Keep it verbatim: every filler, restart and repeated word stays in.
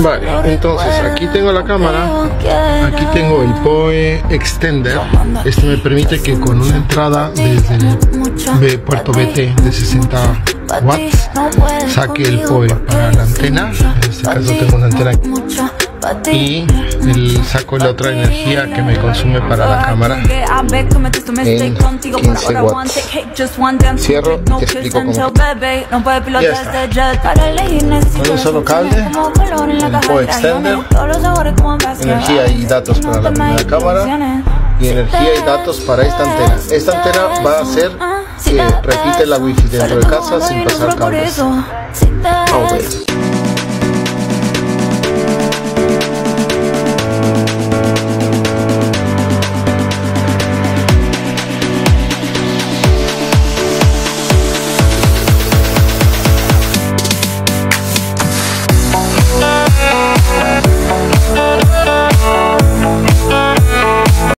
Vale, entonces aquí tengo la cámara, aquí tengo el P O E Extender. Este me permite que con una entrada desde el puerto B T de sesenta watts saque el P O E para la antena. En este caso tengo una antena y el, saco la otra energía que me consume para la cámara en quince watts. Cierro y te explico cómo. Ya está. Con un solo cable, el P O E Extender, energía y datos para la primera cámara y energía y datos para esta antena. Esta antena va a hacer que repite la wifi dentro de casa sin pasar cables. Vamos a ver.